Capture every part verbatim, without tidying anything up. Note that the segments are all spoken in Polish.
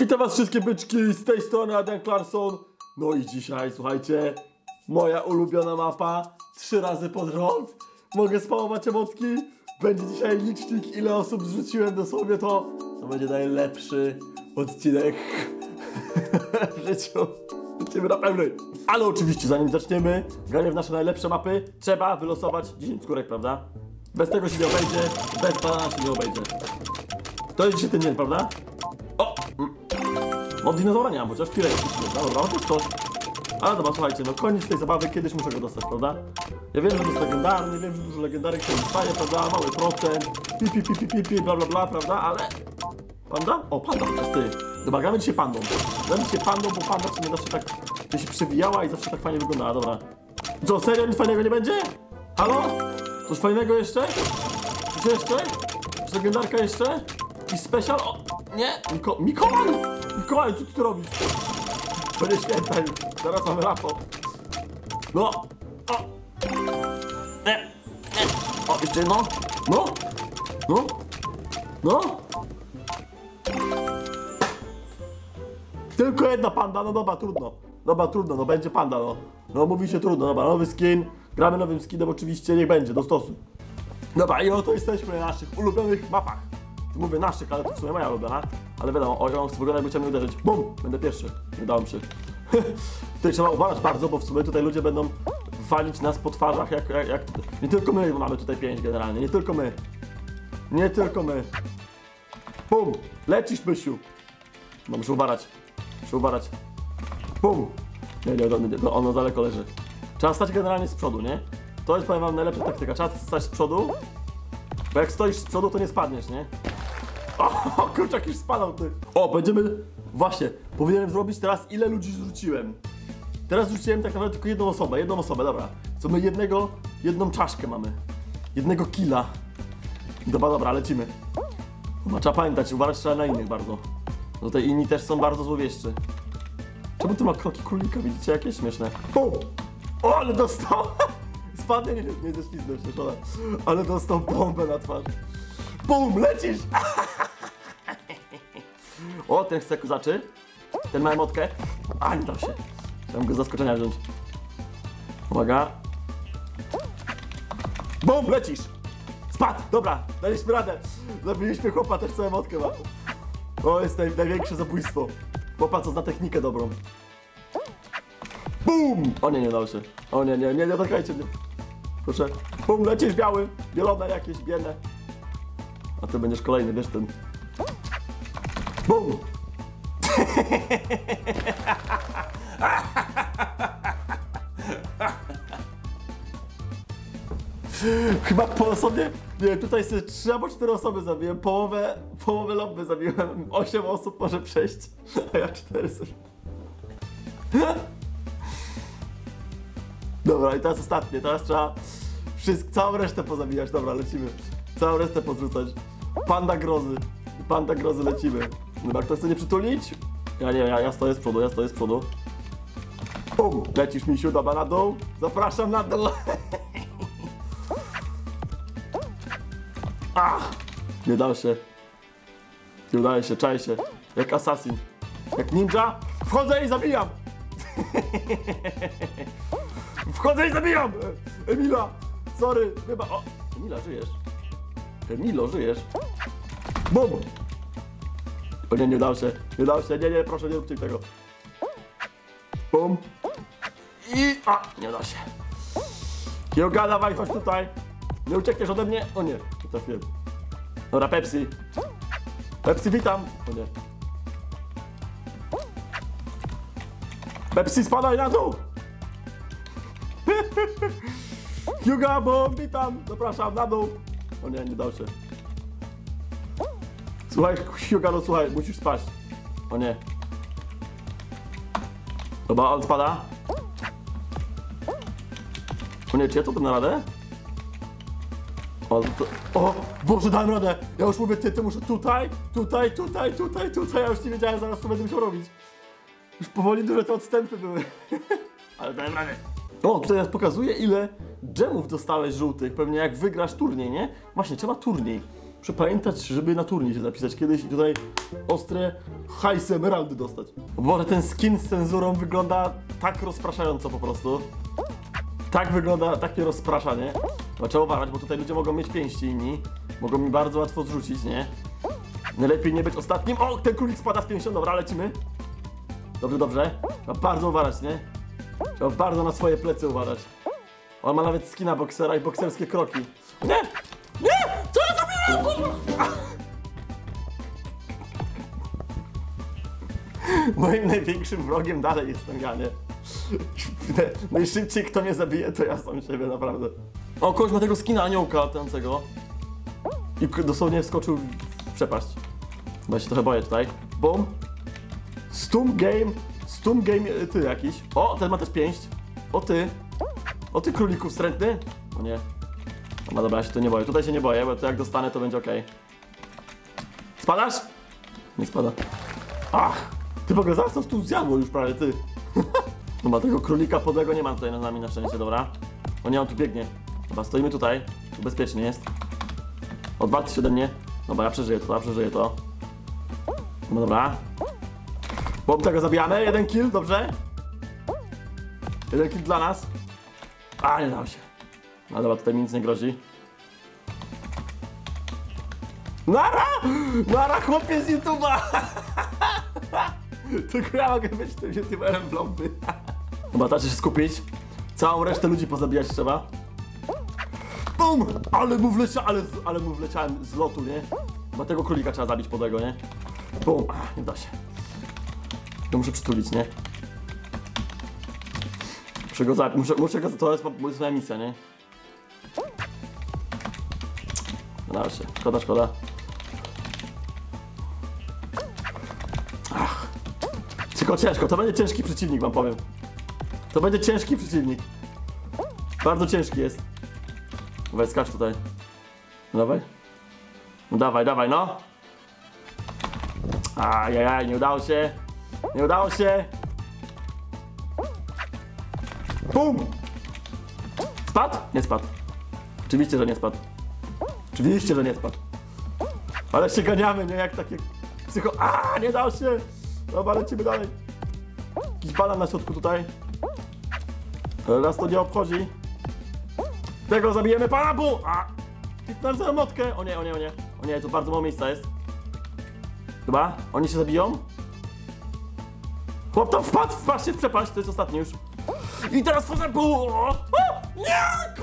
Witam was wszystkie byczki, z tej strony Adam Clarkson. No i dzisiaj, słuchajcie, moja ulubiona mapa, trzy razy pod rząd. Mogę spałować emotki. Będzie dzisiaj licznik, ile osób zrzuciłem dosłownie to. To będzie najlepszy odcinek w życiu. Lecimy na pełny. Ale oczywiście, zanim zaczniemy granie w nasze najlepsze mapy, trzeba wylosować dziesięć skórek, prawda? Bez tego się nie obejdzie, bez banana się nie obejdzie. To jest dzisiaj ten dzień, prawda? O! No dinozaura nie mam, chociaż chwilę jest. No dobra, to coś. Ale dobra, słuchajcie, no koniec tej zabawy, kiedyś muszę go dostać, prawda? Ja wiem, że to jest legendarny, wiem, że dużo legendarek się dostaje, prawda? Mały procent, pi pi pi pi pi pi, bla bla bla, prawda? Ale... Panda? O, panda, to jest ty. Dobra, gramy dzisiaj pandą. Gramy dzisiaj pandą, bo panda w sumie zawsze tak się przewijała i zawsze tak fajnie wyglądała, dobra. Co, serio nic fajnego nie będzie? Halo? Coś fajnego jeszcze? Coś jeszcze? Czy legendarka jeszcze? Jakiś special? O, nie? Miko Mikołaj! Mikołaj, co ty tu robisz? To nie świętaj, zaraz mamy laptop. No! O! Nie! Nie! O, jeszcze jedno! No! No! No! Tylko jedna panda, no dobra, trudno. Dobra, trudno, no będzie panda, no. No mówi się trudno, dobra, nowy skin. Gramy nowym skinem, oczywiście, niech będzie, do stosu. Dobra, i oto jesteśmy na naszych ulubionych mapach. Mówię naszych, ale to w sumie moja ulubiona. Ale wiadomo, o, on wygląda, jakby chciał mnie uderzyć. Bum! Będę pierwszy. Nie dałem się. Tutaj trzeba uważać bardzo, bo w sumie tutaj ludzie będą walić nas po twarzach, jak, jak, jak... Nie tylko my mamy tutaj pięć generalnie, nie tylko my. Nie tylko my. Bum! Lecisz, Bysiu. No, muszę uważać. Muszę uważać. Bum! Nie, nie, nie, nie, ono daleko leży. Trzeba stać generalnie z przodu, nie? To jest, powiem wam, najlepsza taktyka. Trzeba stać z przodu, bo jak stoisz z przodu, to nie spadniesz, nie? O, kurczak już spadał, ty. O, będziemy... Właśnie, powinienem zrobić teraz, ile ludzi zrzuciłem. Teraz zrzuciłem tak naprawdę tylko jedną osobę, jedną osobę, dobra. Co my jednego, jedną czaszkę mamy. Jednego killa. Dobra, dobra, lecimy. No, trzeba pamiętać, uważać trzeba na innych bardzo. No te inni też są bardzo złowieszczy. Czemu tu ma kroki królika, widzicie? Jakieś śmieszne. Bum! O, ale dostał! Spadnie, nie, nie ześliznę się, szkoda. Ale dostał bombę na twarz. Bum, lecisz! O, ten chce kozaczy. Ten ma emotkę. A, nie dał się. Chciałem go z zaskoczenia wziąć. Uwaga. Bum, lecisz! Spadł! Dobra, daliśmy radę. Zabiliśmy chłopa, też co emotkę ma. O, jest naj, największe zabójstwo. Chłopa, co zna technikę dobrą. Bum! O nie, nie dał się. O nie, nie, nie, nie dotykajcie mnie. Proszę. Bum, lecisz biały. Bielone jakieś, bielne. A ty będziesz kolejny, wiesz ten. Bum! Chyba po osobie, nie wiem, tutaj sobie trzy albo cztery osoby zabiłem, połowę, połowę lobby zabiłem, osiem osób może przejść, a ja cztery sobie. Dobra, i teraz ostatnie, teraz trzeba wszystko, całą resztę pozabijać, dobra, lecimy. Całą resztę pozrzucać. Panda grozy, panda grozy lecimy. Dobra, ktoś chce nie przytulić? Ja nie, ja, ja stoję z przodu, ja stoję z przodu. Bum, lecisz, misiu, dobra, na dół. Zapraszam na dół. Ach, nie dał się. Nie udaje się, czaj się. Jak assassin. Jak ninja. Wchodzę i zabijam. Wchodzę i zabijam. Emila, sorry, chyba. O, Emila, żyjesz? Emilo, żyjesz? Bum. O nie, nie dał się. Nie dał się, nie, nie, proszę, nie róbcie tego. Bum. I... A, nie da się. Kiełga, dawaj, chodź tutaj. Nie uciekniesz ode mnie? O nie, nie trafiłem. Dobra, Pepsi. Pepsi, witam. O nie. Pepsi, spadaj na dół. Hyuga, bo witam. Zapraszam na dół. O nie, nie dał się. Słuchaj, Hyuga, no słuchaj, musisz spaść. O nie. Dobra, on spada. O nie, czy ja to dam na radę? O, to, o, Boże, dałem radę! Ja już mówię, ty, ty muszę tutaj, tutaj, tutaj, tutaj, tutaj, ja już nie wiedziałem zaraz, co będę musiał robić. Już powoli duże te odstępy były. Ale dałem radę. O, tutaj nas pokazuje, ile dżemów dostałeś żółtych, pewnie jak wygrasz turniej, nie? Właśnie, trzeba turniej. Muszę pamiętać, żeby na turniej się zapisać kiedyś i tutaj ostre hajsy emeraldy dostać. Bo ten skin z cenzurą wygląda tak rozpraszająco po prostu. Tak wygląda, tak mnie rozprasza, nie? No, trzeba uważać, bo tutaj ludzie mogą mieć pięści inni. Mogą mi bardzo łatwo zrzucić, nie? Najlepiej nie być ostatnim. O, ten królik spada z pięścią, dobra, lecimy. Dobrze, dobrze. Trzeba bardzo uważać, nie? Trzeba bardzo na swoje plecy uważać. On ma nawet skina boksera i bokserskie kroki. Nie! Nie! Co ja zrobiłem? Moim największym wrogiem dalej jestem ja, nie? Najszybciej kto mnie zabije, to ja sam siebie, naprawdę. O, kogoś ma tego skina aniołka latającego. I dosłownie wskoczył w przepaść. Bo ja się trochę boję tutaj. Bum. Stum game. Stum game ty jakiś. O, ten ma też pięść. O ty. O ty króliku wstrętny. O nie. No dobra, ja się tu nie boję. Tutaj się nie boję, bo to jak dostanę, to będzie okej. Spadasz? Nie spada. Ach. Ty w ogóle zaraz to tu zjadło już prawie, ty. No ma tego królika podłego nie ma tutaj na nami na szczęście, dobra. O nie, on tu biegnie. Dobra, stoimy tutaj. Tu bezpiecznie jest. Odwalcie się ode mnie. Dobra, ja przeżyję to, ja przeżyję to. No dobra. Bo tego zabijamy. Jeden kill, dobrze? Jeden kill dla nas. A, nie dało się. No dobra, tutaj mi nic nie grozi. Nara! Nara, chłopie z YouTube'a! Tylko ja mogę być tym YouTuberem w lobby. Dobra, trzeba się skupić. Całą resztę ludzi pozabijać trzeba. Bum! Ale mu wleciałem, ale, ale mu wleciałem z lotu, nie? Chyba tego królika trzeba zabić podłego, nie? Bum! Ach, nie da się. To muszę przytulić, nie? Muszę go zabić, muszę, muszę go, to jest, to jest moja misja, nie? No się, szkoda, szkoda. Ach. Tylko ciężko, to będzie ciężki przeciwnik, wam powiem. To będzie ciężki przeciwnik. Bardzo ciężki jest. Dawaj, skacz tutaj. Dawaj. No dawaj, dawaj, no. Ajajaj, nie udało się. Nie udało się. Bum! Spadł? Nie spadł. Oczywiście, że nie spadł. Oczywiście, że nie spadł. Ale się ganiamy, nie? Jak takie psycho... A, nie dało się! Dobra, lecimy dalej. Jakiś banan na środku tutaj. Nas to nie obchodzi. Tego zabijemy, pana bu! A! Kliknąłem za motkę. O nie, o nie, o nie. O nie, tu bardzo mało miejsca jest. Chyba? Oni się zabiją? Chłop tam wpadł, wpadźcie w przepaść, to jest ostatni już. I teraz wchodzę bu! O! O! Nie!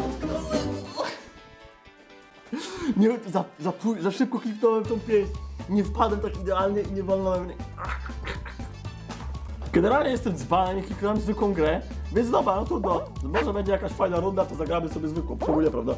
Nie, za, za, za szybko kliknąłem tą pięść. Nie wpadłem tak idealnie i nie walnąłem. Generalnie jestem dzbanem i kliknąłem zwykłą grę, więc dobra, no trudno. Może będzie jakaś fajna runda, to zagramy sobie zwykłą. Próbuję, prawda?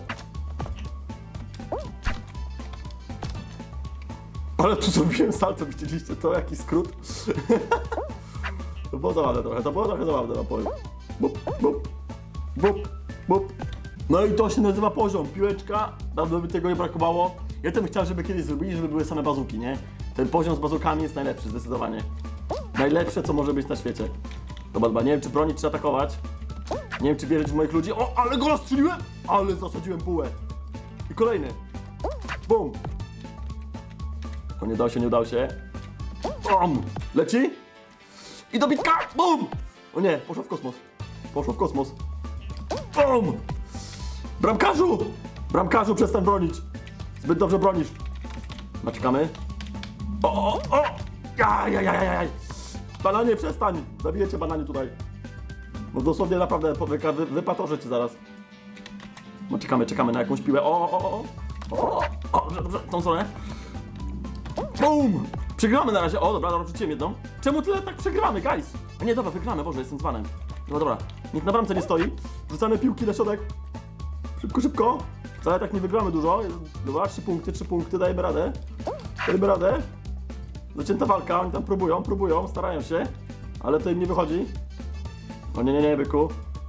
Ale tu zrobiłem salto, widzieliście to? Jaki skrót? To było zabawne trochę, to było trochę zabawne, wam powiem. Bup, bup, bup, bup. No i to się nazywa poziom, piłeczka, dawno by tego nie brakowało. Ja bym chciał, żeby kiedyś zrobili, żeby były same bazuki, nie? Ten poziom z bazukami jest najlepszy, zdecydowanie. Najlepsze, co może być na świecie. Dobra, dobra, nie wiem, czy bronić, czy atakować. Nie wiem, czy wierzyć w moich ludzi. O, ale go rozstrzeliłem! Ale zasadziłem bułę. I kolejny. Bum. O, nie udało się, nie udało się. Bum. Leci. I dobitka. Bum. O nie, poszło w kosmos. Poszło w kosmos. Bum. Bramkarzu! Bramkarzu, przestań bronić. Zbyt dobrze bronisz. Naczekamy. O, o, o! Jajajajajaj! Bananie, przestań! Zabijecie bananie tutaj. No dosłownie naprawdę wy, wy, wypatorzę cię zaraz. No czekamy, czekamy na jakąś piłę. O, o, o, o, o, o, dobrze, dobrze, w tą stronę. Bum! Przegramy na razie. O, dobra, dobra, wrzuciłem jedną. Czemu tyle tak przegramy, guys? A nie, dobra, wygramy, Boże, jestem dzbanem. No dobra, nikt na bramce nie stoi. Wrzucamy piłki na środek. Szybko, szybko. Wcale tak nie wygramy dużo. Dobra, trzy punkty, trzy punkty, dajemy radę. Dajemy radę. Zacięta walka, oni tam próbują, próbują, starają się. Ale to im nie wychodzi. O nie, nie, nie, byku.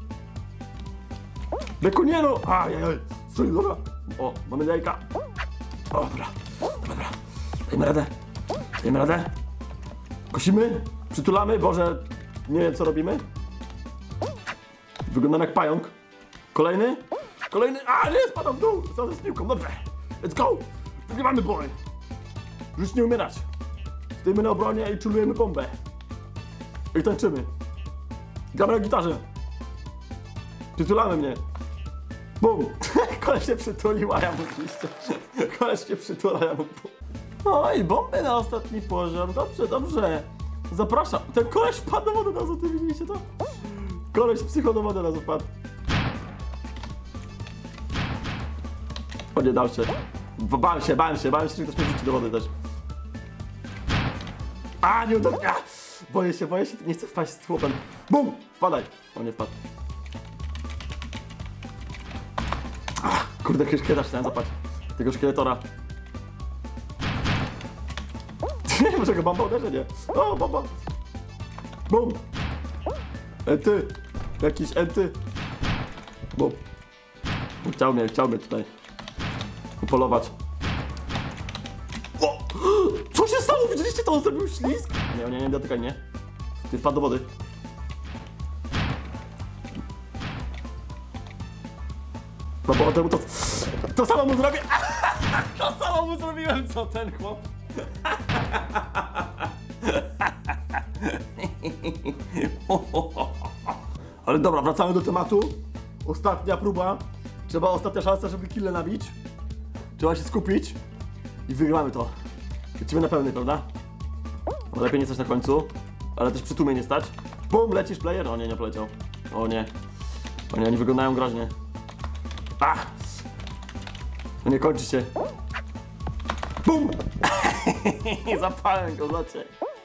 Byku, nie no! Ajajaj, stój, dobra. O, mamy jajka. O, dobra, dobra, dajmy radę. Dajmy radę. Kosimy, przytulamy, Boże, nie wiem co robimy. Wyglądam jak pająk. Kolejny. Kolejny, a nie, spadam w dół, co z piłką, dobrze. Let's go. Wygrywamy boj! Już nie umierać. Stoimy na obronie i czulujemy bombę. I tańczymy. Gramy na gitarze. Przytulamy mnie. Bum! Koleś się przytulił, a ja mu oczywiście. Koleś się przytula, ja mu... No i bomby na ostatni poziom. Dobrze, dobrze. Zapraszam. Ten koleś wpadł na wodę razu, ty widzieliście to? Koleś psycho do wody razu wpadł. O nie, dał się. Bałem się, bałem się, bałem się, że ktoś mnie rzuci do wody też. A, nie udało. Boję się, boję się, nie chcę wpaść z chłopem. Bum! Wpadaj. O, nie wpadł. Ach, kurde, jakiś szkieleta chciałem zapać. Tego szkieletora. Nie, może go bomba uderzy, nie? O, bomba! Bum! Enty! Jakiś enty! Bum! Chciał mnie, chciał mnie tutaj upolować. O! Co się stało? Widzieliście to? On zrobił ślizg? Nie, nie, nie, dotykaj, nie. Ty wpadł do wody. No bo temu to... To samo mu zrobię! To samo mu zrobiłem, co ten chłop! Ale dobra, wracamy do tematu. Ostatnia próba. Trzeba, ostatnia szansa, żeby killę nabić. Trzeba się skupić. I wygramy to. Lecimy na pełny, prawda? No, lepiej nie stać na końcu. Ale też przy tłumie nie stać. Bum, lecisz player? O nie, nie poleciał. O nie. O nie, oni wyglądają groźnie. Ach! No nie kończy się. Bum! Zapałem go, zobaczcie.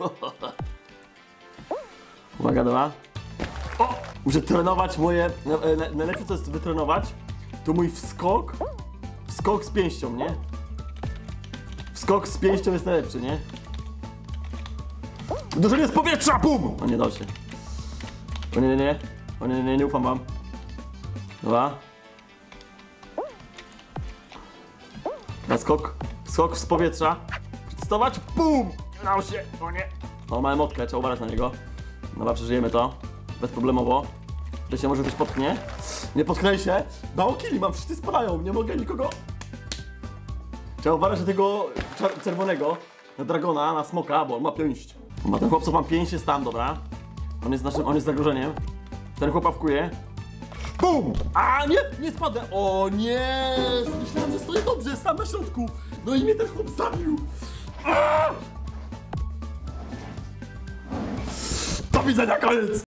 Uwaga, dobra. O! Muszę trenować moje... Najlepiej co jest wytrenować, to mój wskok. Wskok z pięścią, nie? Wskok z pięścią jest najlepszy, nie? Uderzenie z powietrza! Bum! O nie, da się. O nie, nie, nie. O nie, nie, nie, nie ufam wam. Dobra. Teraz skok. Skok z powietrza. Przedstawać. Bum! Udało się. O nie. O, mamy motkę, trzeba uważać na niego. Dobra, przeżyjemy to. Bezproblemowo. Tutaj się może ktoś potknie. Nie potknę się. Mało killi mam, wszyscy spadają. Nie mogę nikogo... Trzeba uważać na tego czerwonego. Na dragona, na smoka, bo on ma pięść. Ma ten chłop, co ma pięść, jest tam, dobra. On jest naszym, on jest zagrożeniem. Ten chłop awkuje. Bum! A nie, nie spadłem. O nie! Myślałem, że stoję dobrze, sam na środku. No i mnie ten chłop zabił. Aaaa! Do widzenia, koniec!